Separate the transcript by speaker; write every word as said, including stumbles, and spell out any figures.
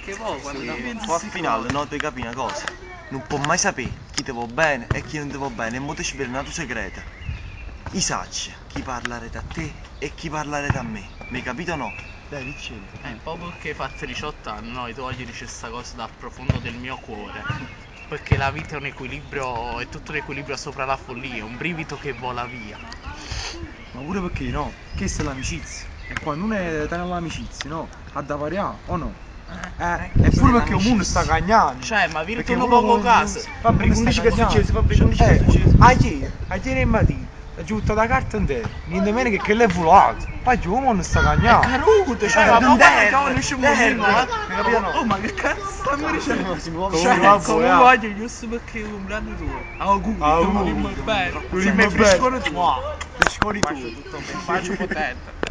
Speaker 1: perché poi quando
Speaker 2: Sì,
Speaker 1: diventi
Speaker 2: poi al finale no, devi capire una cosa. Non può mai sapere chi ti va bene e chi non ti va bene. E mo ti svelo una tua segreta. I sacci, chi parlare da te e chi parlare da me. Mi hai capito o no? Dai, dicevi.
Speaker 1: Eh, proprio perché hai fatto diciotto anni, no? E tu oggi dici questa cosa dal profondo del mio cuore. Perché la vita è un equilibrio, è tutto un equilibrio sopra la follia, un brivido che vola via.
Speaker 3: Ma pure perché no? Questa è l'amicizia. E quando uno è da l'amicizia, no? Ha da variare, o no? Eh, e pure perché un mondo sta cagnando.
Speaker 1: Cioè, ma
Speaker 3: Perché
Speaker 1: virtuoso
Speaker 3: uno
Speaker 1: poco
Speaker 3: con-
Speaker 1: caso.
Speaker 3: Fabbrica
Speaker 1: Uno sta
Speaker 3: undici che è
Speaker 1: cagnando.
Speaker 3: successo, Fabbrica undici che è successo. A ieri, a ieri mattina, è giunta la carta intera. Niente meno che che l'è volato. Poi giù un mondo sta cagnando.
Speaker 1: Caruto, cioè,
Speaker 3: Eh,
Speaker 1: ma
Speaker 3: non
Speaker 1: proprio
Speaker 3: deve,
Speaker 1: che non esce un motivo,
Speaker 3: deve,
Speaker 1: eh.
Speaker 3: capito, no?
Speaker 1: Oh, ma che cazzo stanno dicendo?
Speaker 2: Si muove
Speaker 1: Cioè,
Speaker 3: vabbè,
Speaker 1: come
Speaker 3: eh.
Speaker 1: voglio, giusto perché è un compleanno tuo. Auguri,
Speaker 3: Auguri.
Speaker 1: tu dimmi bene.
Speaker 3: Tu
Speaker 1: Dimmi
Speaker 3: dimmi
Speaker 1: frescone
Speaker 3: bene.
Speaker 1: tuo.
Speaker 3: Frescori tu.
Speaker 1: Un bacio potente.